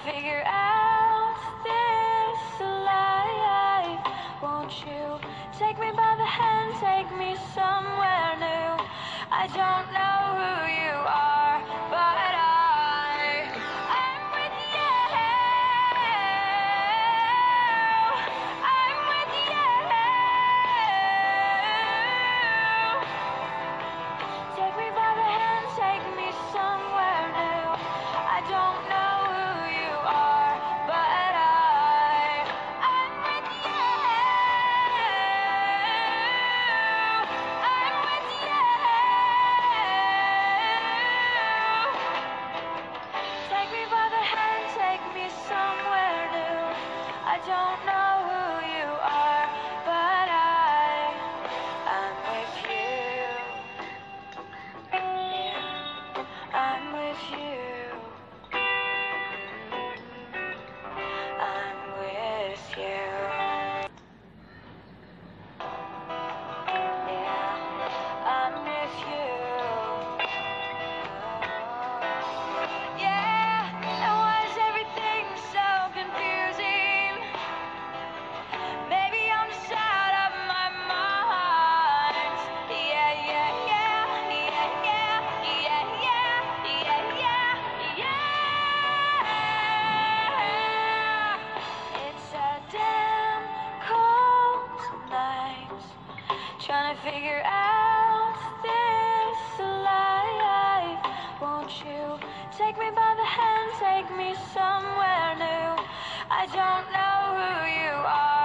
figure out this life. Won't you take me by the hand, take me somewhere new? I don't know who you are, but I'm with you. I'm with you. Take me by the hand, take me somewhere new. I don't know who you are, but I'm with you. I'm with you. Take me by the hand, take me somewhere new. I don't know who you are, but I'm with you. Yeah, I'm with you. I'm with you. Yeah, I'm with you. Yeah, and why is everything so confusing? Maybe I'm just out of my mind. Yeah, yeah, yeah, yeah, yeah, yeah, yeah, yeah, yeah, yeah. It's a damn cold night, trying to figure out this life. Won't you take me by the hand, take me somewhere new? I don't know who you are.